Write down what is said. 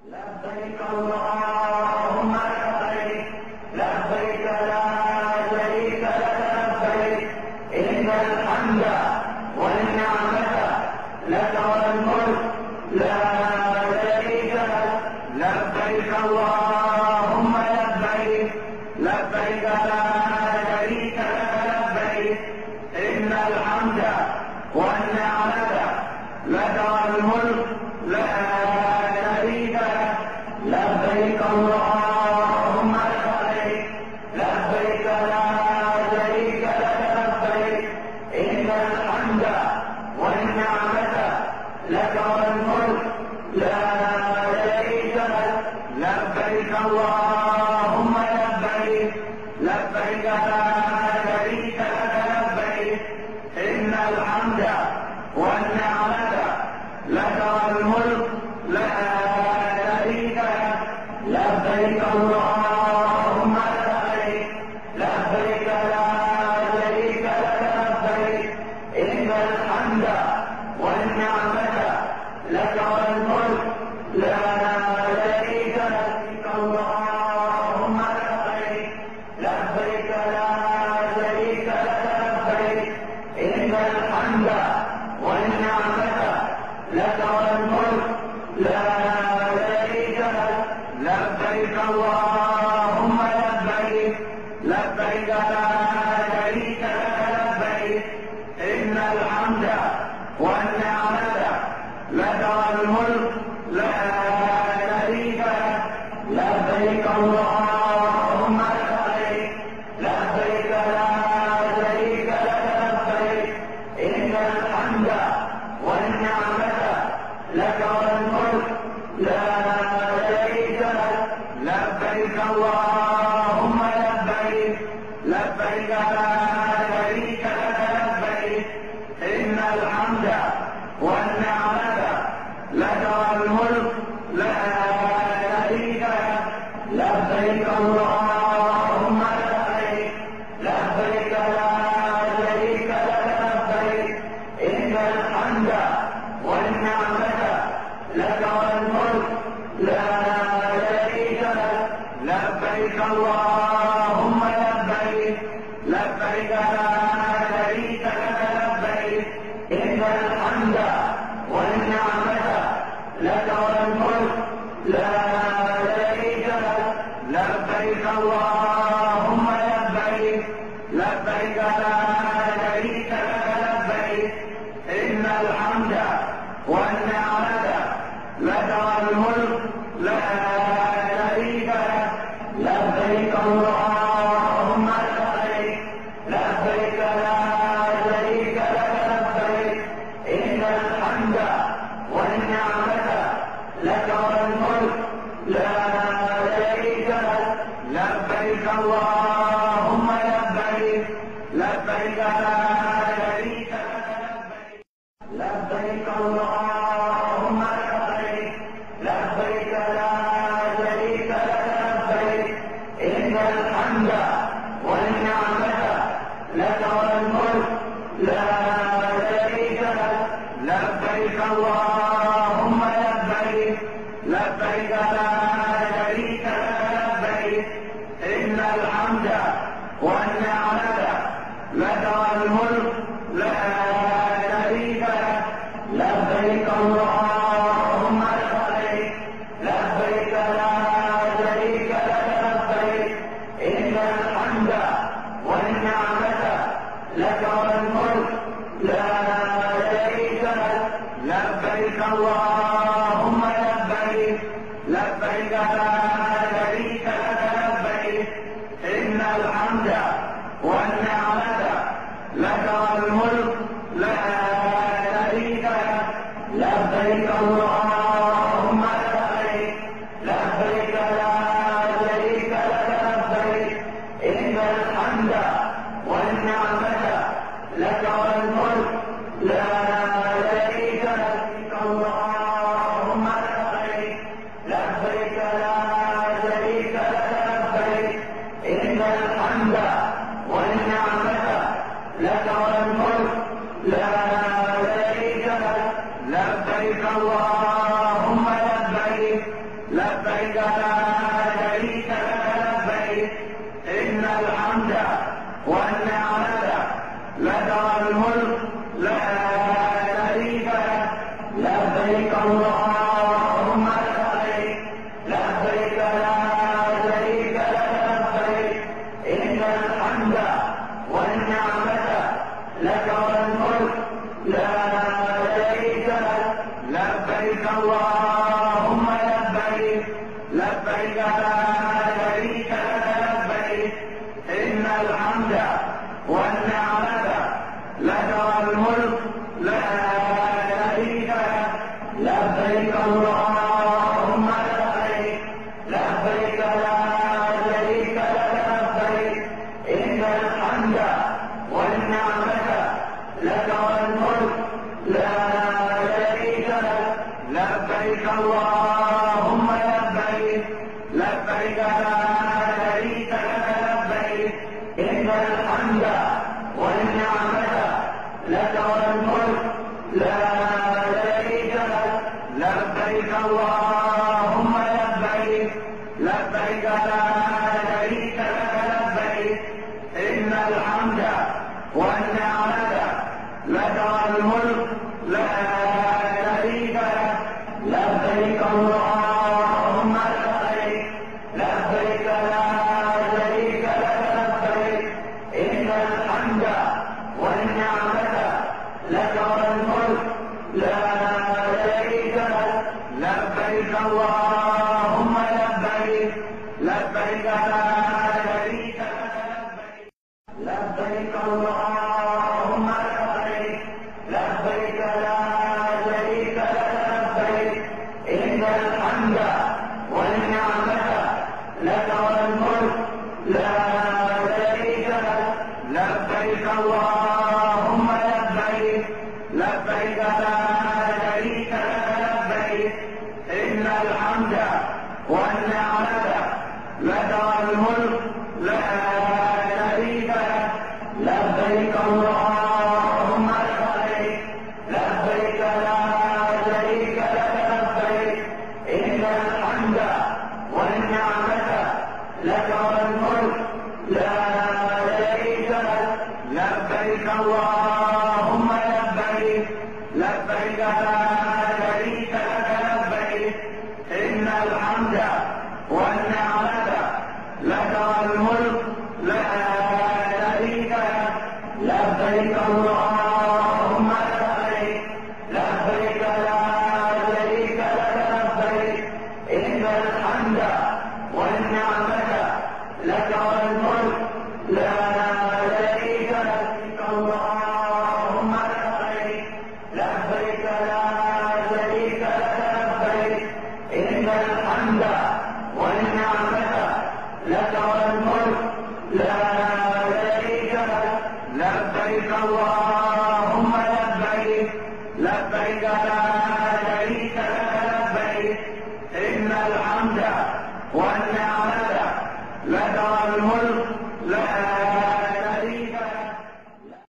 لبيك اللهم لبيك لبيك لا شريك لك لبيك إن الحمد والنعمة لك والملك لا شريك لك لبيك اللهم لبيك لبيك لا شريك لك لبيك إن الحمد والنعمة لك والملك لا شريك لك لبيك اللهم لبيك لبيك لا شريك لك لبيك إن الحمد والنعمة لك والملك لا شريك لك لبيك اللهم لبيك لبيك لا شريك لك لبيك إن الحمد والنعمة لك والملك لا شريك لك لبيك اللهم لبيك لبيك لا شريك لك لبيك إن الحمد والنعمة لك والملك لا شريك لك اللهم لبيك لبيك لا شريك لك لبيك إن الحمد والنعمة لك والملك لا شريك لك لبيك اللهم لبيك لبيك لا شريك لك لبيك إن الحمد والنعمة لك والملك لا شريك لك لبيك اللهم لبيك لبيك لا شريك لك لبيك إن الحمد والنعمة لك والملك لا شريك لك لبيك اللهم لبيك لبيك لا شريك لك لبيك إن الحمد والنعمة لك والملك لا شريك لك لبيك اللهم لبيك لبيك لا شريك لك لبيك إن الحمد والنعمة لك والملك لا شريك لك لبيك اللهم لبيك لبيك لا شريك لك لبيك إن الحمد والنعمة لك والملك لا شريك لك لبيك اللهم لبيك لبيك لا شريك لك لبيك إن الحمد والنعمة لك والملك لا شريك لك لبيك اللهم لبيك لبيك لا شريك لك لبيك إن الحمد والنعمة لك والملك لا شريك لك لبيك اللهم لبيك لبيك لا شريك لك لبيك اللهم لبيك لبيك لا شريك لك لبيك إن الحمد والنعمة لك والملك لا شريك لك لبيك اللهم لبيك لبيك لا شريك لك لبيك إن الحمد والنعمة لك والملك لا شريك لك لبيك اللهم لبيك لبيك لا شريك لك لبيك إن الحمد والنعمة لك والملك لا شريك لك لبيك اللهم لبيك لبيك لبيك لا شريك لك لبيك إن الحمد والنعمة لك والملك لا شريك لك لبيك اللهم لبيك لبيك لا شريك لك لبيك إن الحمد والنعمة لك والملك لا شريك لك لبيك اللهم لبيك لبيك لا شريك لك لبيك إن الحمد والنعمة لك والملك لا شريك لك لبيك اللهم لبيك لبيك لا شريك لك لبيك إن الحمد والنعمة لك والملك لا شريك لك لبيك اللهم لبيك لبيك لا شريك لك لبيك إن الحمد والنعمة لك والملك لا شريك لك لبيك اللهم لبيك لبيك لا شريك لك لبيك إن الحمد والنعمة لك والملك لا شريك لك لبيك اللهم لبيك لبيك لا شريك لك لبيك إن الحمد والنعمة لك والملك لا شريك لك لبيك اللهم لبيك لبيك لا شريك لك لبيك اللهم لبيك لبيك لا شريك لك لبيك إن الحمد والنعمة لك والملك لا شريك لك لبيك اللهم لبيك لبيك لا شريك لك لبيك إن الحمد والنعمة لك والملك لا شريك لك لبيك اللهم لبيك لبيك لا شريك لك لبيك إن الحمد والنعمة لك والملك لا شريك لك لبيك اللهم لبيك لبيك لا شريك لك لبيك إن الحمد والنعمة لك والملك لا شريك لك لبيك اللهم لبيك لبيك لا شريك لك لبيك إن الحمد والنعمة لك والملك لا شريك لك اللهم لبيك لبيك لا شريك لك لبيك إن الحمد والنعمة لك والملك لا